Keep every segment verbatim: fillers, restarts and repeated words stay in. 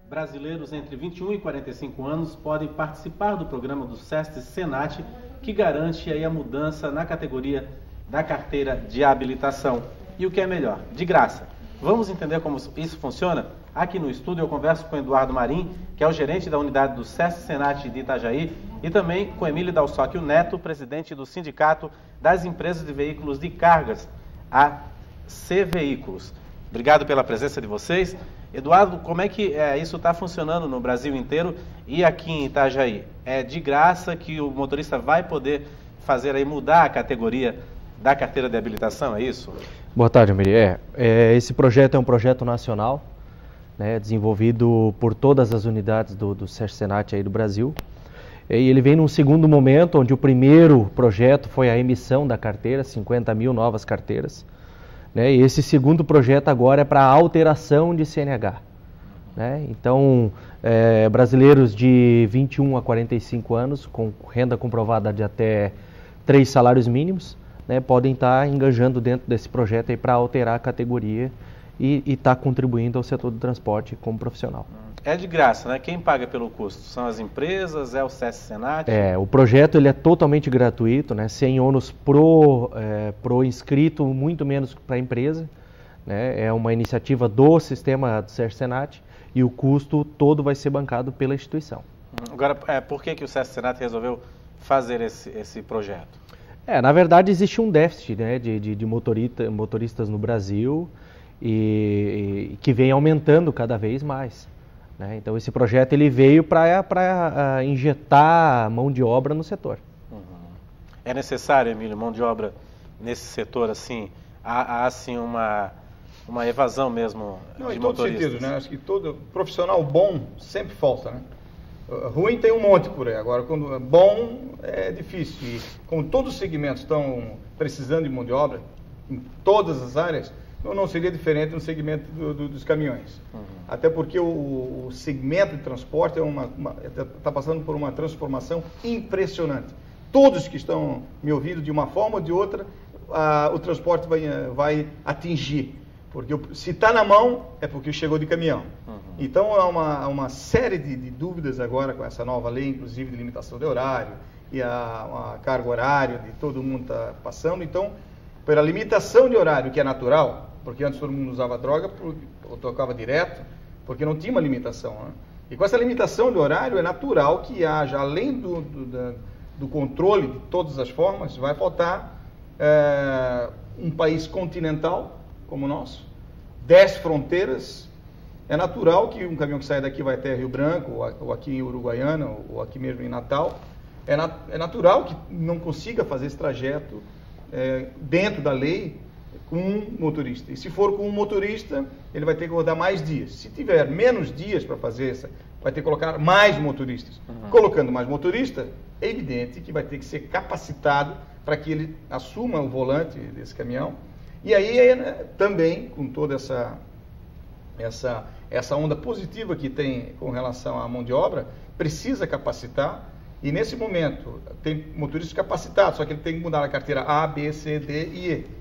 brasileiros entre vinte e um e quarenta e cinco anos podem participar do programa do SESC Senat, que garante aí a mudança na categoria da carteira de habilitação. E o que é melhor, de graça. Vamos entender como isso funciona? Aqui no estúdio eu converso com Eduardo Marim, que é o gerente da unidade do SESC Senat de Itajaí, e também com Emílio Dalsocchio Neto, presidente do Sindicato das Empresas de Veículos de Cargas, a C Veículos. Obrigado pela presença de vocês. Eduardo, como é que é, isso está funcionando no Brasil inteiro e aqui em Itajaí? É de graça que o motorista vai poder fazer aí, mudar a categoria da carteira de habilitação, é isso? Boa tarde, Amiri. É, é, esse projeto é um projeto nacional, né, desenvolvido por todas as unidades do, do SESC Senat aí do Brasil. E ele vem num segundo momento, onde o primeiro projeto foi a emissão da carteira, cinquenta mil novas carteiras. Né, e esse segundo projeto agora é para a alteração de C N H. Né? Então, é, brasileiros de vinte e um a quarenta e cinco anos, com renda comprovada de até três salários mínimos, né, podem estar engajando dentro desse projeto para alterar a categoria e estar tá contribuindo ao setor do transporte como profissional. É de graça, né? Quem paga pelo custo? São as empresas, é o SESC Senat? É, o projeto ele é totalmente gratuito, né? Sem ônus pro, é, pro inscrito, muito menos para a empresa. Né? É uma iniciativa do sistema do SESC Senat e o custo todo vai ser bancado pela instituição. Agora, é, por que, que o SESC Senat resolveu fazer esse, esse projeto? É, na verdade existe um déficit, né, de, de, de motorista, motoristas no Brasil e, e que vem aumentando cada vez mais. Né? Então esse projeto ele veio para injetar mão de obra no setor. Uhum. É necessário, Emílio, mão de obra nesse setor, assim, há, há assim uma, uma evasão mesmo Não, de em todo motoristas? sentido, né? Acho que todo profissional bom sempre falta, né? Ruim tem um monte por aí, agora quando é bom é difícil. E como todos os segmentos estão precisando de mão de obra, em todas as áreas, não seria diferente no segmento do, do, dos caminhões. Uhum. Até porque o, o segmento de transporte está passando por uma transformação impressionante. Todos que estão me ouvindo, de uma forma ou de outra, a, o transporte vai, vai atingir. Porque se está na mão, é porque chegou de caminhão. Uhum. Então, há uma, uma série de, de dúvidas agora com essa nova lei, inclusive de limitação de horário, e a, a carga horária de todo mundo está passando. Então, pela limitação de horário, que é natural, porque antes todo mundo usava droga, ou tocava direto, porque não tinha uma limitação. Né? E com essa limitação de horário, é natural que haja, além do, do, da, do controle de todas as formas, vai faltar é, um país continental, como o nosso, dez fronteiras, é natural que um caminhão que sai daqui vai até Rio Branco, ou aqui em Uruguaiana, ou aqui mesmo em Natal, é, nat é natural que não consiga fazer esse trajeto é, dentro da lei com um motorista. E se for com um motorista, ele vai ter que rodar mais dias. Se tiver menos dias para fazer essa, vai ter que colocar mais motoristas. Uhum. Colocando mais motorista, é evidente que vai ter que ser capacitado para que ele assuma o volante desse caminhão. E aí, né, também, com toda essa, essa, essa onda positiva que tem com relação à mão de obra, precisa capacitar, e nesse momento tem motoristas capacitados, só que ele tem que mudar a carteira A, B, C, D e E.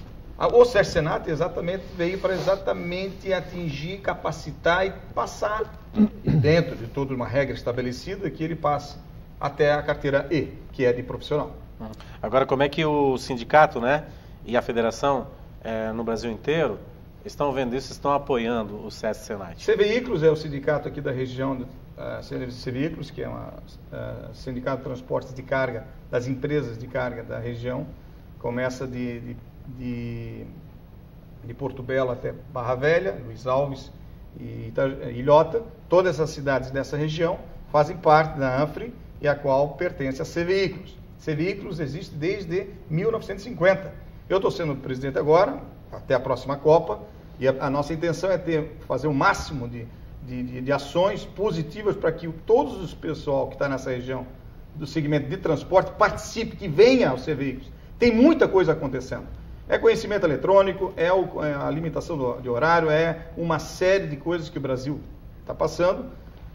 O SESC Senat exatamente veio para exatamente atingir, capacitar e passar, dentro de toda uma regra estabelecida, que ele passe até a carteira E, que é de profissional. Agora, como é que o sindicato, né, e a federação é, no Brasil inteiro estão vendo isso, estão apoiando o SESC Senat? C Veículos é o sindicato aqui da região, uh, C Veículos, que é um uh, sindicato de transportes de carga das empresas de carga da região, começa de, de, de, de Porto Belo até Barra Velha, Luiz Alves e Ita, Ilhota. Todas as cidades dessa região fazem parte da ANFRE e a qual pertence a C Veículos. C Veículos existe desde mil novecentos e cinquenta. Eu estou sendo presidente agora, até a próxima Copa, e a, a nossa intenção é ter, fazer o máximo de, de, de, de ações positivas para que todos os pessoal que está nessa região do segmento de transporte participe, que venha aos C Veículos. Tem muita coisa acontecendo. É conhecimento eletrônico, é, o, é a limitação do, de horário, é uma série de coisas que o Brasil está passando.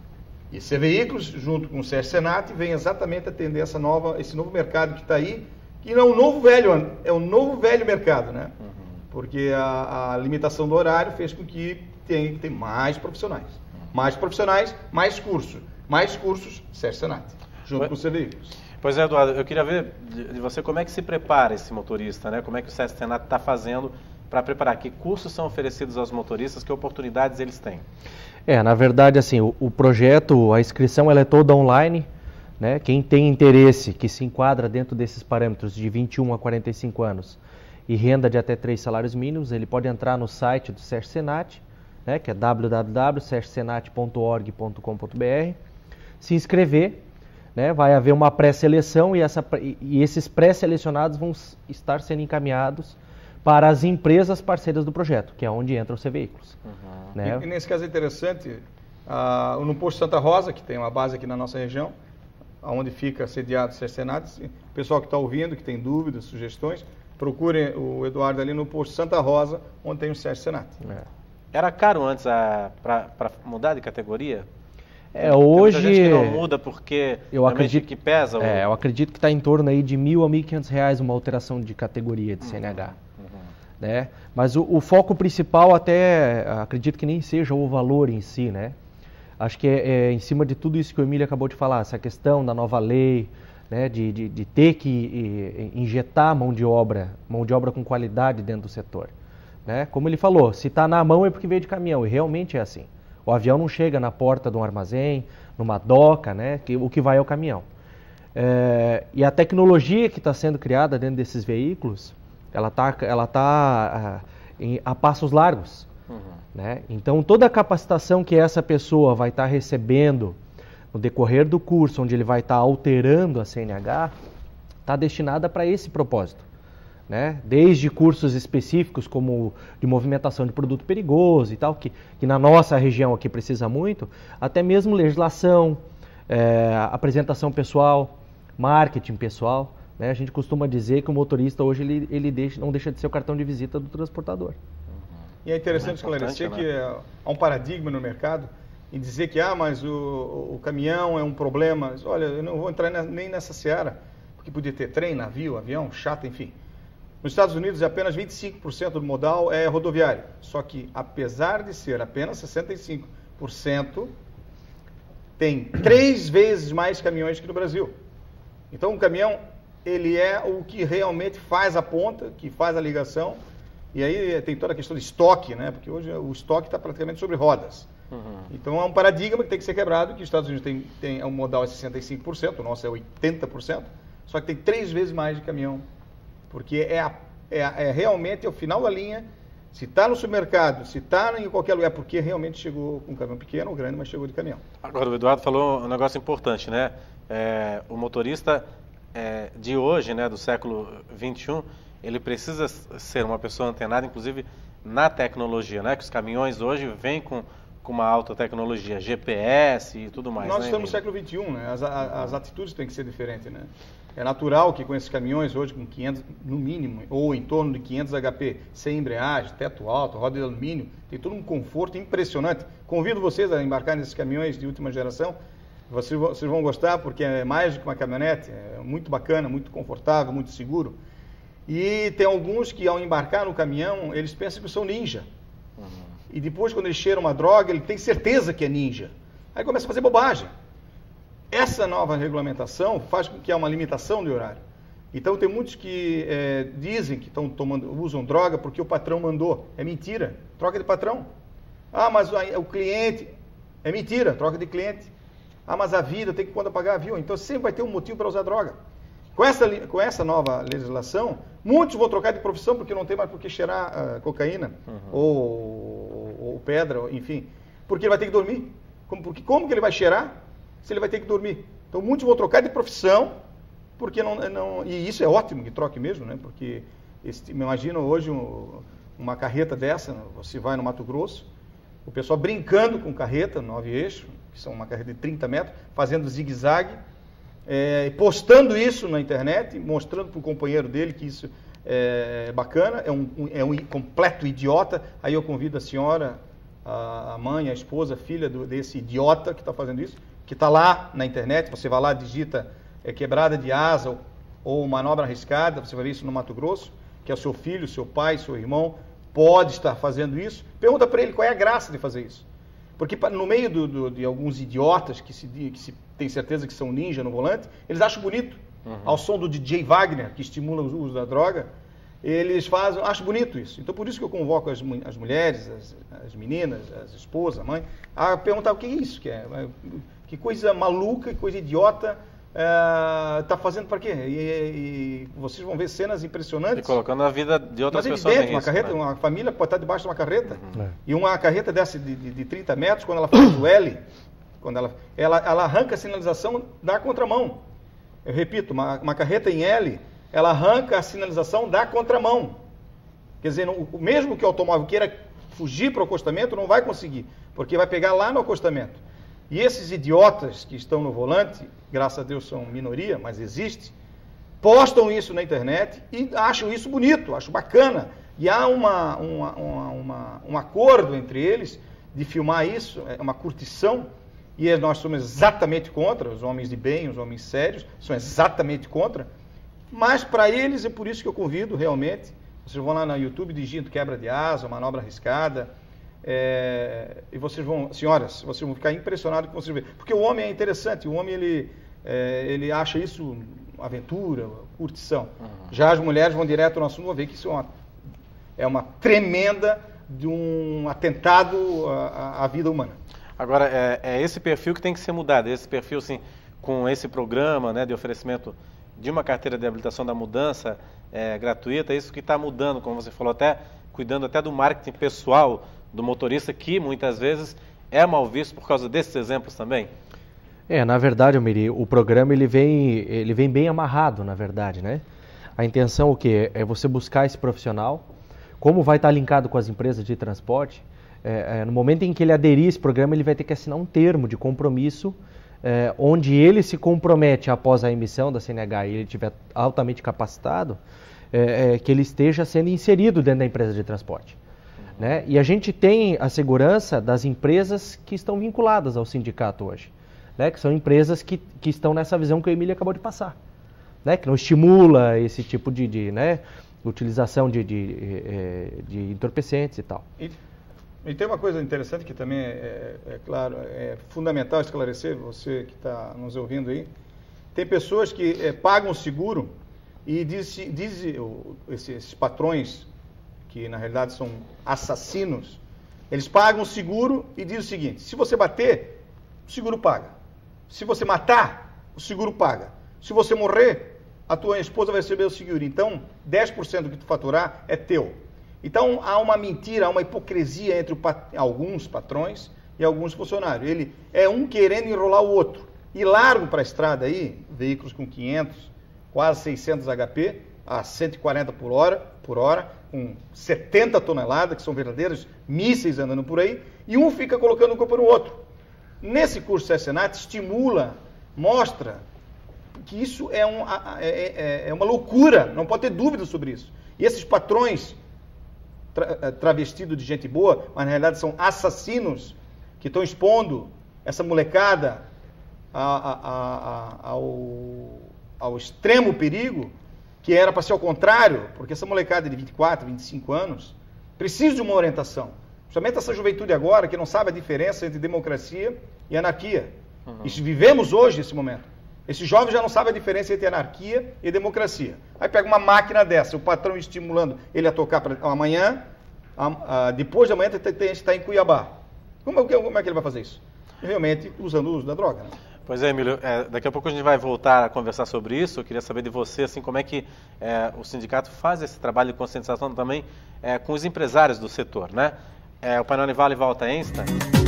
E C Veículos, junto com o SESC Senat, vem exatamente atender essa nova, esse novo mercado que está aí, que não é um novo velho, é um novo velho mercado, né? Uhum. Porque a, a limitação do horário fez com que tenha que ter mais profissionais. Uhum. Mais profissionais, mais cursos. Mais cursos, Sérgio Senat, junto Pois- com os veículos. Pois é, Eduardo, eu queria ver de de você como é que se prepara esse motorista, né? Como é que o SESC Senat está fazendo para preparar? Que cursos são oferecidos aos motoristas? Que oportunidades eles têm? É, na verdade, assim, o, o projeto, a inscrição ela é toda online, né? Quem tem interesse, que se enquadra dentro desses parâmetros de vinte e um a quarenta e cinco anos e renda de até três salários mínimos, ele pode entrar no site do SESC Senat, né? Que é w w w ponto sesc senat ponto org ponto com ponto b r, se inscrever, né? Vai haver uma pré-seleção e, essa, e- e esses pré-selecionados vão s- estar sendo encaminhados para as empresas parceiras do projeto, que é onde entram os veículos. Né? E, e nesse caso é interessante, ah, no posto Santa Rosa, que tem uma base aqui na nossa região, onde fica sediado o SESC Senat, o pessoal que está ouvindo, que tem dúvidas, sugestões, procurem o Eduardo ali no posto Santa Rosa, onde tem o SESC Senat. É. Era caro antes para mudar de categoria? É, Tem muita hoje gente que não muda porque eu realmente acredito que pesa. o- É, eu acredito que está em torno aí de mil a mil e quinhentos reais uma alteração de categoria de C N H. Né? Mas o, o foco principal até, acredito que nem seja o valor em si, né? Acho que é, é em cima de tudo isso que o Emílio acabou de falar, essa questão da nova lei, né? de, de, de ter que e, injetar mão de obra, mão de obra com qualidade dentro do setor. Né? Como ele falou, se está na mão é porque veio de caminhão, e realmente é assim. O avião não chega na porta de um armazém, numa doca, né? que, o que vai é o caminhão. É, e a tecnologia que está sendo criada dentro desses veículos, ela está ela tá, ah, em- a passos largos. Uhum. Né? Então, toda a capacitação que essa pessoa vai estar recebendo no decorrer do curso, onde ele vai estar alterando a C N H, está destinada para esse propósito. Né? Desde cursos específicos como de movimentação de produto perigoso e tal, que, que na nossa região aqui precisa muito, até mesmo legislação, é, apresentação pessoal, marketing pessoal. Né? A gente costuma dizer que o motorista hoje ele, ele deixa, não deixa de ser o cartão de visita do transportador. E é interessante É importante, esclarecer né? que é, há um paradigma no mercado em dizer que, ah, mas o, o caminhão é um problema. Mas, olha, eu não vou entrar na- nem nessa seara, porque podia ter trem, navio, avião, chato, enfim. Nos Estados Unidos, apenas vinte e cinco por cento do modal é rodoviário. Só que, apesar de ser apenas sessenta e cinco por cento, tem três vezes mais caminhões que no Brasil. Então, o caminhão, ele é o que realmente faz a ponta, que faz a ligação. E aí tem toda a questão de estoque, né? Porque hoje o estoque está praticamente sobre rodas. Uhum. Então, é um paradigma que tem que ser quebrado, que os Estados Unidos tem, tem o modal é sessenta e cinco por cento, o nosso é oitenta por cento, só que tem três vezes mais de caminhão. Porque é, a, é, a- é realmente é o final da linha. Se está no supermercado, se está em qualquer lugar, é porque realmente chegou com um caminhão pequeno ou grande, mas chegou de caminhão. Agora, o Eduardo falou um negócio importante, né? É, o motorista é, de hoje, né, do século vinte e um, ele precisa ser uma pessoa antenada, inclusive, na tecnologia, né? Que os caminhões hoje vêm com, com uma alta tecnologia, G P S e tudo mais. Nós né, estamos no Emílio? século vinte e um, né? As, a- as atitudes têm que ser diferentes, né? É natural que com esses caminhões hoje com quinhentos, no mínimo, ou em torno de quinhentos H P, sem embreagem, teto alto, roda de alumínio, tem todo um conforto impressionante. Convido vocês a embarcar nesses caminhões de última geração. Vocês vão, vocês vão gostar porque é mais do que uma caminhonete, é muito bacana, muito confortável, muito seguro. E tem alguns que ao embarcar no caminhão, eles pensam que são ninja. Uhum. E depois, quando ele cheira uma droga, ele tem certeza que é ninja. Aí começa a fazer bobagem. Essa nova regulamentação faz com que há uma limitação de horário. Então, tem muitos que eh, dizem que estão tomando, usam droga porque o patrão mandou. É mentira. Troca de patrão. Ah, mas o, o cliente... É mentira. Troca de cliente. Ah, mas a vida tem que quando pagar a viu. Então, sempre vai ter um motivo para usar droga. Com essa, li- com essa nova legislação, muitos vão trocar de profissão porque não tem mais por que cheirar ah, cocaína ou, ou- ou pedra, enfim. Porque ele vai ter que dormir. Como, porque, como que ele vai cheirar se ele vai ter que dormir? Então, muitos vão trocar de profissão, porque não, não e isso é ótimo que troque mesmo, né? Porque esse, imagina hoje um- uma carreta dessa, você vai no Mato Grosso, o pessoal brincando com carreta, nove eixos, que são uma carreta de trinta metros, fazendo zigue-zague, é, postando isso na internet, mostrando para o companheiro dele que isso é bacana, é um, um- é um completo idiota. Aí eu convido a senhora, a a mãe, a esposa, a filha do, desse idiota que está fazendo isso, que está lá na internet, você vai lá, digita é, quebrada de asa ou, ou manobra arriscada, você vai ver isso no Mato Grosso, que é o seu filho, seu pai, seu irmão, pode estar fazendo isso. Pergunta para ele qual é a graça de fazer isso. Porque no meio do, do, de alguns idiotas que se, que se tem certeza que são ninja no volante, eles acham bonito. Uhum. Ao som do D J Wagner, que estimula o uso da droga, eles fazem, acham bonito isso. Então por isso que eu convoco as, as mulheres, as, as meninas, as esposas, a mãe, a perguntar o que é isso que é. Que coisa maluca, que coisa idiota. Está uh, fazendo para quê? E, e vocês vão ver cenas impressionantes. E colocando a vida de outras Mas pessoas evidente, em uma risco, carreta, né? Uma família pode estar debaixo de uma carreta. Uhum. É. E uma carreta dessa de, de, de trinta metros, quando ela faz o L, quando ela, ela, ela arranca a sinalização da contramão. Eu repito, uma, uma carreta em L, ela arranca a sinalização da contramão. Quer dizer, não, mesmo que o automóvel queira fugir para o acostamento, não vai conseguir, porque vai pegar lá no acostamento. E esses idiotas que estão no volante, graças a Deus são minoria, mas existe, postam isso na internet e acham isso bonito, acham bacana. E há uma, uma, uma, uma, um acordo entre eles de filmar isso, é uma curtição, e nós somos exatamente contra, os homens de bem, os homens sérios, são exatamente contra, mas para eles é por isso que eu convido realmente, vocês vão lá no YouTube digitando quebra de asa, manobra arriscada, É, e vocês vão, senhoras, vocês vão ficar impressionados com vocês verem. Porque o homem é interessante, o homem ele, é, ele acha isso aventura, curtição. Uhum. Já as mulheres vão direto no assunto, vão ver que isso é uma, é uma tremenda de um atentado à, à vida humana. Agora, é, é esse perfil que tem que ser mudado, esse perfil, assim, com esse programa, né, de oferecimento de uma carteira de habilitação da mudança é, gratuita, é isso que está mudando, como você falou, até cuidando até do marketing pessoal do motorista, que muitas vezes é mal visto por causa desses exemplos também? É, na verdade, Almiri, o programa ele vem, ele vem bem amarrado, na verdade, né? A intenção o quê? É você buscar esse profissional, como vai estar linkado com as empresas de transporte, é, é, no momento em que ele aderir a esse programa, ele vai ter que assinar um termo de compromisso, é, onde ele se compromete após a emissão da C N H e ele estiver altamente capacitado, é, é, que ele esteja sendo inserido dentro da empresa de transporte. Né? E a gente tem a segurança das empresas que estão vinculadas ao sindicato hoje, né? Que são empresas que, que estão nessa visão que o Emílio acabou de passar, né? Que não estimula esse tipo de, de né? utilização de, de, de entorpecentes e tal. E, e tem uma coisa interessante que também, é, é, é claro, é fundamental esclarecer, você que está nos ouvindo aí, tem pessoas que é, pagam seguro e dizem diz, esses, esses patrões, que na realidade são assassinos, eles pagam o seguro e dizem o seguinte: se você bater, o seguro paga. Se você matar, o seguro paga. Se você morrer, a tua esposa vai receber o seguro. Então, dez por cento do que tu faturar é teu. Então, há uma mentira, há uma hipocrisia entre pat... alguns patrões e alguns funcionários. Ele é um querendo enrolar o outro. E largo para a estrada aí, veículos com quinhentos, quase seiscentos H P, a cento e quarenta por hora, por hora, com setenta toneladas, que são verdadeiros mísseis andando por aí, e um fica colocando o culpa no outro. Nesse curso SESNAT estimula, mostra que isso é, um, é, é, é uma loucura, não pode ter dúvida sobre isso. E esses patrões tra, travestidos de gente boa, mas na realidade são assassinos que estão expondo essa molecada a, a, a, a, ao, ao extremo perigo, que era para ser ao contrário, porque essa molecada de vinte e quatro, vinte e cinco anos precisa de uma orientação. Principalmente essa juventude agora, que não sabe a diferença entre democracia e anarquia. Uhum. E vivemos hoje esse momento. Esses jovens já não sabem a diferença entre anarquia e democracia. Aí pega uma máquina dessa, o patrão estimulando ele a tocar para amanhã, a, a, depois de amanhã tem que estar em Cuiabá. Como, como é que ele vai fazer isso? Realmente usando o uso da droga, né? Pois é, Emílio, é, daqui a pouco a gente vai voltar a conversar sobre isso. Eu queria saber de você, assim, como é que é, o sindicato faz esse trabalho de conscientização também é, com os empresários do setor, né? É, o painel Univale volta a Insta.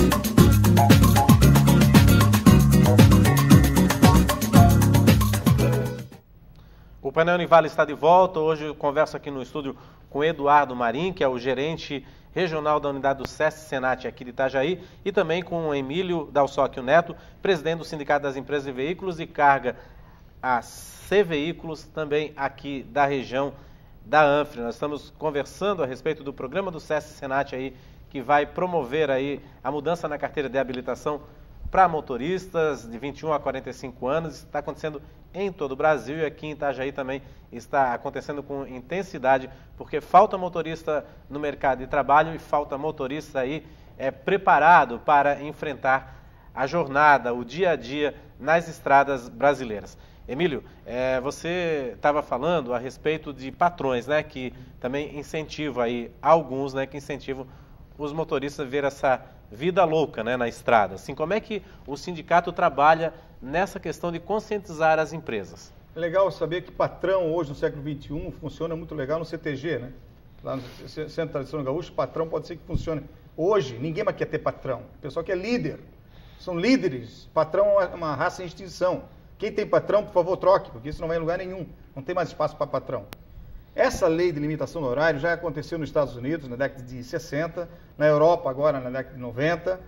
O painel Univale está de volta. Hoje eu converso aqui no estúdio com Eduardo Marim, que é o gerente regional da unidade do SESC Senat aqui de Itajaí, e também com o Emílio Dalsocchio Neto, presidente do Sindicato das Empresas de Veículos e Carga, a C Veículos, também aqui da região da Anfre. Nós estamos conversando a respeito do programa do SESC Senat aí, que vai promover aí a mudança na carteira de habilitação para motoristas de vinte e um a quarenta e cinco anos. Está acontecendo em todo o Brasil e aqui em Itajaí também está acontecendo com intensidade, porque falta motorista no mercado de trabalho e falta motorista aí é, preparado para enfrentar a jornada, o dia a dia nas estradas brasileiras. Emílio, é, você estava falando a respeito de patrões, né, que também incentivam aí, alguns, né, que incentivam os motoristas a ver essa vida louca, né, na estrada. Assim, como é que o sindicato trabalha nessa questão de conscientizar as empresas? É legal saber que patrão hoje no século vinte e um funciona muito legal no C T G, né? Lá no Centro de Tradição Gaúcho, patrão pode ser que funcione. Hoje, ninguém mais quer ter patrão. O pessoal quer líder. São líderes. Patrão é uma raça em extinção. Quem tem patrão, por favor, troque, porque isso não vai em lugar nenhum. Não tem mais espaço para patrão. Essa lei de limitação do horário já aconteceu nos Estados Unidos na década de sessenta, na Europa agora na década de noventa,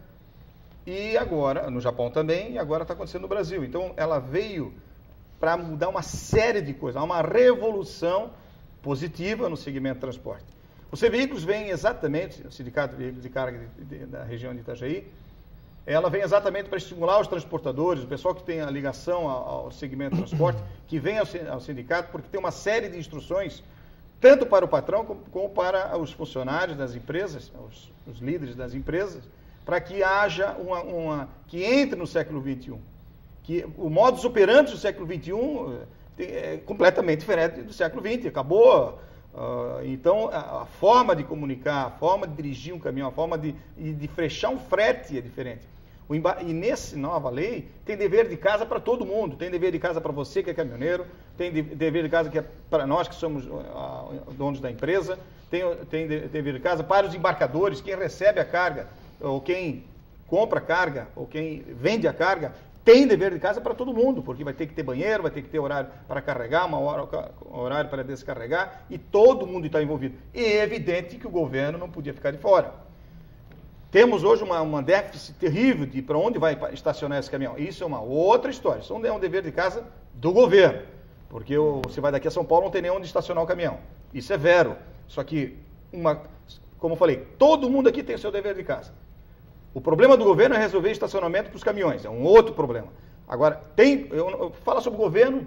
e agora, no Japão também, e agora está acontecendo no Brasil. Então, ela veio para mudar uma série de coisas, há uma revolução positiva no segmento de transporte. Os veículos vêm exatamente, o Sindicato de Veículos de Carga de, de, da região de Itajaí, ela vem exatamente para estimular os transportadores, o pessoal que tem a ligação ao, ao segmento de transporte, que vem ao, ao sindicato, porque tem uma série de instruções, tanto para o patrão como, como para os funcionários das empresas, os, os líderes das empresas, para que haja uma, uma, que entre no século vinte e um. Que o modus operandi do século vinte e um é completamente diferente do século vinte, acabou. Uh, então, a, a forma de comunicar, a forma de dirigir um caminhão, a forma de, de, de frechar um frete é diferente. O emba... E nessa nova lei, tem dever de casa para todo mundo. Tem dever de casa para você que é caminhoneiro, tem de, dever de casa que é para nós que somos uh, donos da empresa, tem, tem de, dever de casa para os embarcadores, quem recebe a carga, ou quem compra a carga, ou quem vende a carga, tem dever de casa para todo mundo, porque vai ter que ter banheiro, vai ter que ter horário para carregar, uma hora, horário para descarregar, e todo mundo está envolvido. E é evidente que o governo não podia ficar de fora. Temos hoje uma, uma déficit terrível de para onde vai estacionar esse caminhão. Isso é uma outra história, isso é um dever de casa do governo, porque o, você vai daqui a São Paulo, não tem nem onde estacionar o caminhão. Isso é vero. Só que, uma, como eu falei, todo mundo aqui tem o seu dever de casa. O problema do governo é resolver estacionamento para os caminhões, é um outro problema. Agora, tem, eu, eu falo sobre o governo,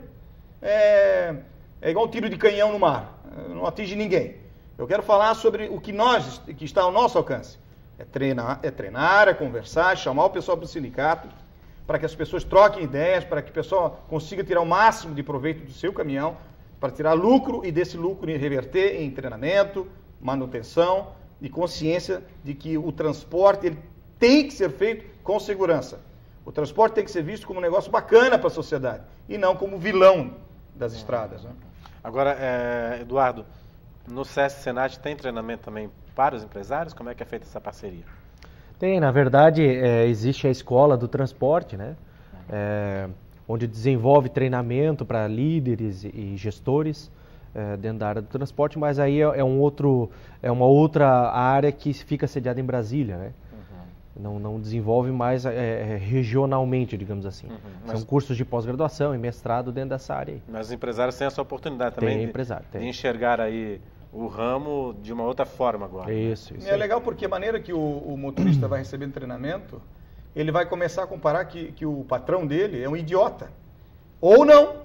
é, é igual um tiro de canhão no mar, não atinge ninguém. Eu quero falar sobre o que nós, que está ao nosso alcance. É treinar, é treinar, é conversar, chamar o pessoal para o sindicato, para que as pessoas troquem ideias, para que o pessoal consiga tirar o máximo de proveito do seu caminhão, para tirar lucro e desse lucro reverter em treinamento, manutenção e consciência de que o transporte ele tem que ser feito com segurança. O transporte tem que ser visto como um negócio bacana para a sociedade e não como vilão das estradas. Né? Agora, é, Eduardo, no SESC Senat tem treinamento também para os empresários? Como é que é feita essa parceria? Tem, na verdade, é, existe a escola do transporte, né? É, onde desenvolve treinamento para líderes e gestores é, dentro da área do transporte, mas aí é, é, um outro, é uma outra área que fica sediada em Brasília, né? Não, não desenvolve mais é, regionalmente, digamos assim. Uhum, São mas... cursos de pós-graduação e mestrado dentro dessa área aí. Mas os empresários têm essa oportunidade também tem, de, empresário, tem. de enxergar aí o ramo de uma outra forma agora. Isso, isso. E é legal porque a maneira que o, o motorista vai recebendo treinamento, ele vai começar a comparar que, que o patrão dele é um idiota. Ou não.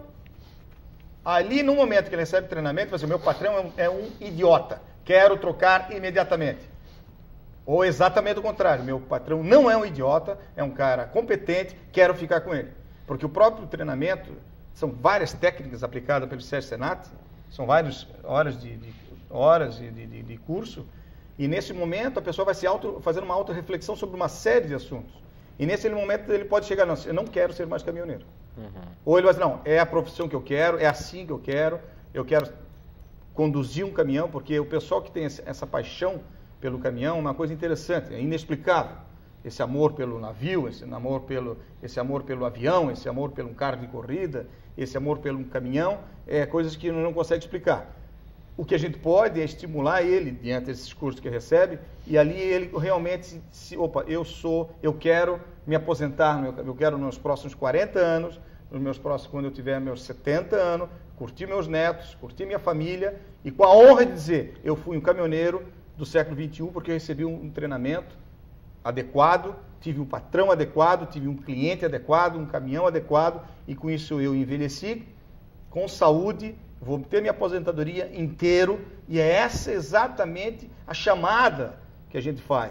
Ali, no momento que ele recebe treinamento, ele vai dizer, meu patrão é um, é um idiota. Quero trocar imediatamente. Ou exatamente o contrário, meu patrão não é um idiota, é um cara competente, quero ficar com ele. Porque o próprio treinamento, são várias técnicas aplicadas pelo SESC Senat, são várias horas de, de, horas de, de, de curso, e nesse momento a pessoa vai se auto, fazendo uma auto-reflexão sobre uma série de assuntos. E nesse momento ele pode chegar, não, eu não quero ser mais caminhoneiro. Uhum. Ou ele vai dizer, não, é a profissão que eu quero, é assim que eu quero, eu quero conduzir um caminhão, porque o pessoal que tem essa paixão pelo caminhão é uma coisa interessante, é inexplicável. Esse amor pelo navio, esse amor pelo, esse amor pelo avião, esse amor pelo carro de corrida, esse amor pelo caminhão, é coisas que não consegue explicar. O que a gente pode é estimular ele diante desses cursos que recebe e ali ele realmente se, se opa, eu sou, eu quero me aposentar, eu quero nos próximos quarenta anos, nos meus próximos, quando eu tiver meus setenta anos, curtir meus netos, curtir minha família e com a honra de dizer, eu fui um caminhoneiro do século vinte e um, porque eu recebi um treinamento adequado, tive um patrão adequado, tive um cliente adequado, um caminhão adequado, e com isso eu envelheci com saúde, vou ter minha aposentadoria inteiro, e é essa exatamente a chamada que a gente faz.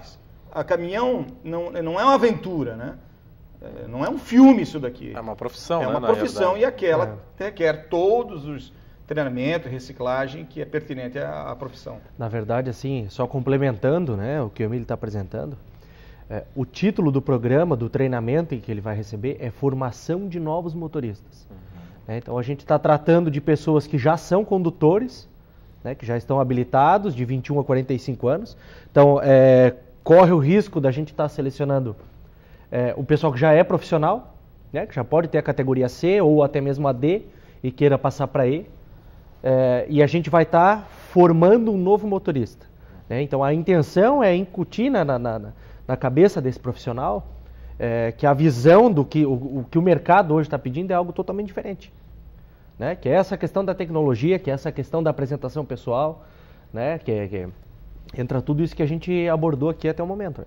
a caminhão não, não é uma aventura, né? É, não é um filme isso daqui. É uma profissão, É né, uma na profissão realidade. e aquela É. requer todos os treinamentos, reciclagem que é pertinente à, à profissão. Na verdade, assim, só complementando, né, o que o Emílio está apresentando, é, o título do programa, do treinamento que ele vai receber é Formação de Novos Motoristas. Uhum. É, então a gente está tratando de pessoas que já são condutores, né, que já estão habilitados de vinte e um a quarenta e cinco anos. Então é, corre o risco da gente estar tá selecionando é, o pessoal que já é profissional, né, que já pode ter a categoria C ou até mesmo a D e queira passar para E. É, e a gente vai estar tá formando um novo motorista. Né? Então a intenção é incutir na, na, na, na cabeça desse profissional é, que a visão do que o, o que o mercado hoje está pedindo é algo totalmente diferente. Né? Que é essa questão da tecnologia, que é essa questão da apresentação pessoal, né? que, é, que é, entra tudo isso que a gente abordou aqui até o momento. Né?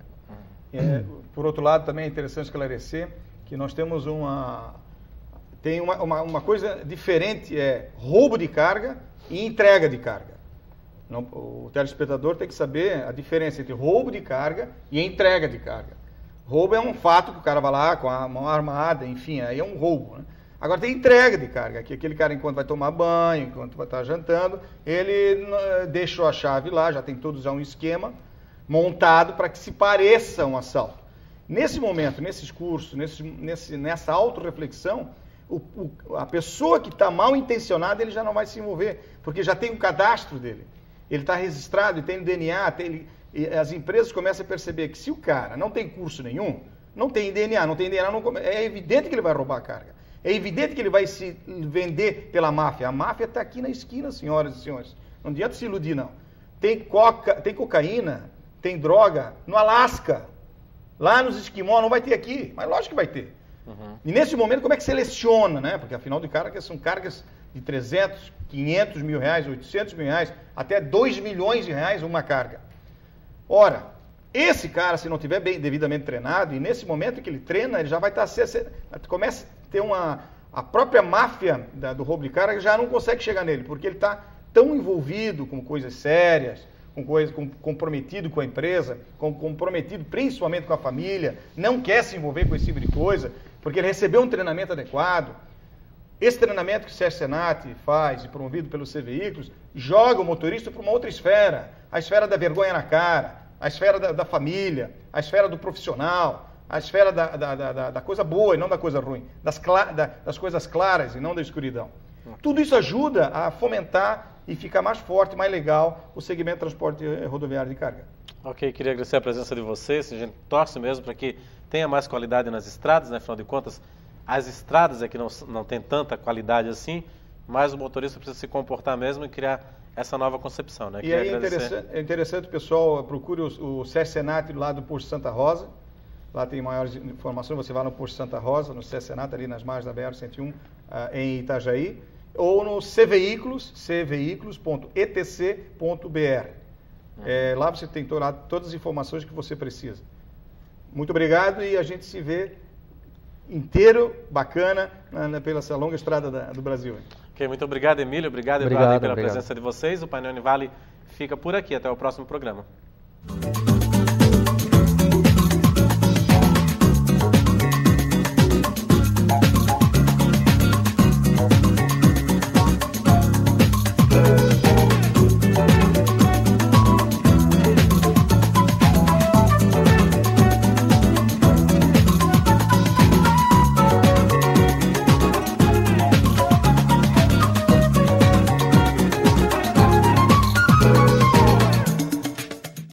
É, por outro lado, também é interessante esclarecer que nós temos uma... Tem uma, uma, uma coisa diferente, é roubo de carga e entrega de carga. Não, o telespectador tem que saber a diferença entre roubo de carga e entrega de carga. Roubo é um fato que o cara vai lá com a mão armada, enfim, aí é um roubo. Né? Agora tem entrega de carga, que aquele cara enquanto vai tomar banho, enquanto vai estar jantando, ele deixou a chave lá, já tem todos já um esquema montado para que se pareça um assalto. Nesse momento, nesses cursos, nesse, nesse, nessa autorreflexão, O, o, a pessoa que está mal intencionada, ele já não vai se envolver, porque já tem um cadastro dele. Ele está registrado, ele tem o D N A, tem, ele, as empresas começam a perceber que se o cara não tem curso nenhum, não tem D N A, não tem D N A, não, é evidente que ele vai roubar a carga. É evidente que ele vai se vender pela máfia. A máfia está aqui na esquina, senhoras e senhores. Não adianta se iludir, não. Tem, coca, tem cocaína, tem droga no Alasca. Lá nos Esquimó, não vai ter aqui, mas lógico que vai ter. Uhum. E nesse momento, como é que seleciona, né? Porque afinal de cargas são cargas de trezentos, quinhentos mil reais, oitocentos mil reais, até dois milhões de reais uma carga. Ora, esse cara, se não tiver bem devidamente treinado, e nesse momento que ele treina, ele já vai estar... Começa a ter uma... A própria máfia da, do roubo de carga já não consegue chegar nele, porque ele está tão envolvido com coisas sérias, com coisa, com, comprometido com a empresa, com, comprometido principalmente com a família, não quer se envolver com esse tipo de coisa, porque ele recebeu um treinamento adequado. Esse treinamento que o SESC Senat faz, e promovido pelos C Veículos, joga o motorista para uma outra esfera, a esfera da vergonha na cara, a esfera da, da família, a esfera do profissional, a esfera da, da, da, da coisa boa e não da coisa ruim, das, da, das coisas claras e não da escuridão. Tudo isso ajuda a fomentar e ficar mais forte, mais legal o segmento de transporte rodoviário de carga. Ok, queria agradecer a presença de vocês, a gente torce mesmo para que tenha mais qualidade nas estradas, né? Afinal de contas, as estradas é que não, não tem tanta qualidade assim, mas o motorista precisa se comportar mesmo e criar essa nova concepção. Né? E aí é interessante, é interessante, pessoal, procure o, o SESC Senat lá do Posto Santa Rosa, lá tem maiores informações, você vai no Posto Santa Rosa, no SESC Senat, ali nas margens da B R cento e um, uh, em Itajaí, ou no C Veículos, c veículos ponto e t c ponto b r. Uhum. É, lá você tem to todas as informações que você precisa. Muito obrigado e a gente se vê inteiro, bacana, na, na, pela essa longa estrada da, do Brasil. Ok, muito obrigado, Emílio. Obrigado, obrigado Eduardo, pela obrigado. presença de vocês. O Painel Univale fica por aqui. Até o próximo programa.